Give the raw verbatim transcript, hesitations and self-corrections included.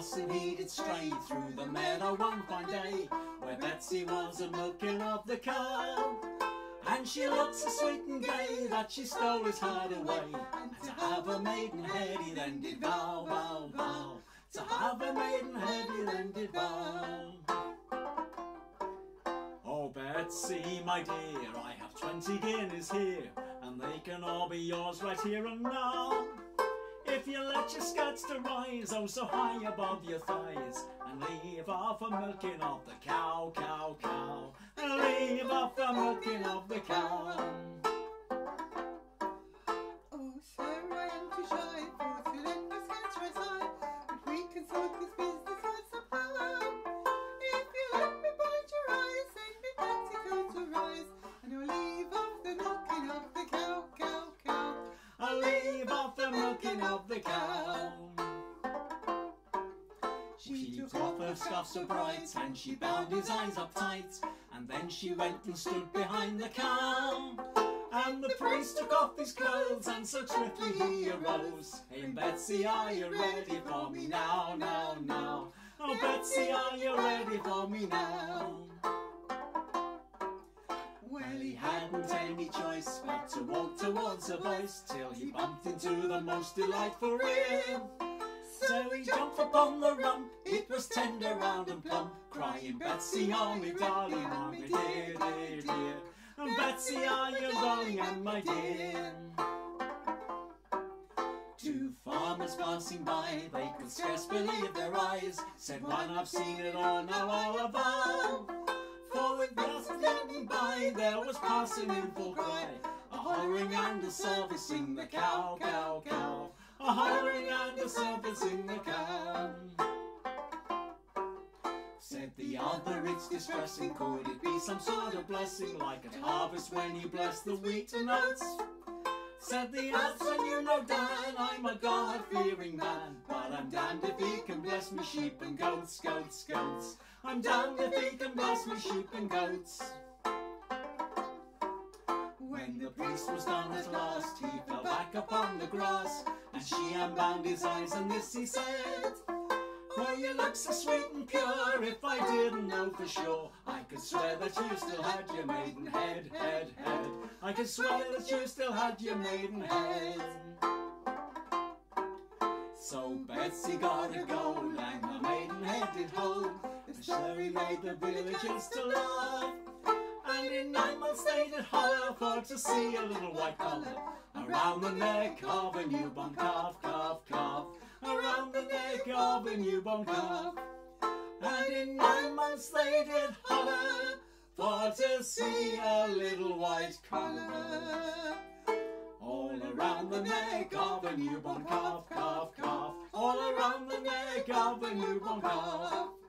parson he did stray through the meadow one fine day, where Betsy was a milking of the cow. And she looked so sweet and gay that she stole his heart away. And to have a maidenhead he then did vow, vow, vow. To have a maidenhead he then did vow. Oh Betsy, my dear, I have twenty guineas here, and they can all be yours right here and now. If you let your skirts to rise oh so high above your thighs, and leave off the milking of the cow, cow, cow, and leave off the milking of the cow. Oh sir, I am too shy for to let my skirts rise high, but we can sort this business out somehow. If you let me bind your eyes, send me petticoats to rise, and I'll leave off the milking of the cow, cow, cow. I'll leave off the milking of the cow. She took off her scarf so bright, and she bound his eyes up tight, and then she went and stood behind the cow. And the priest took off his clothes, and so swiftly he arose. Hey Betsy, are you ready for me now, now, now? Oh Betsy, are you ready for me now? Well, he hadn't any choice but to walk towards her voice, till he bumped into the most delightful rib. So he jumped upon the rump, it was tender, round and plump, crying, Betsy, oh me darling, oh me dear, dear, dear. And Betsy, are you darling and my dear? Two farmers passing by, they could scarce believe their eyes, said one, I've seen it all, now all above. For with just standing by, there was parson in full cry, a hollering and a servicing the cow, cow, cow, a hollering and a servicing the cow. Said the other, it's distressing, could it be some sort of blessing, like at harvest when you bless the wheat and oats? Said the other, you know Dan, I'm a God-fearing man, but I'm damned if he can bless me sheep and goats, goats, goats. I'm damned if he can bless me sheep and goats. When the priest was done at last, he fell back upon the grass, and she unbound his eyes, and this he said, oh, you look so sweet and pure, if I didn't know for sure, I could swear that you still had your maidenhead, head, head. I could swear that you still had your maidenhead. So Betsy got a gold, and her maidenhead did hold, and Sherry made the villagers to laugh. And in nine months they did holler for to see a little white collar around the neck of a newborn calf, calf, calf, around the neck of a newborn calf. And in nine months they did holler for to see a little white collar all around the neck of a newborn calf, calf, calf, all around the neck of a newborn calf.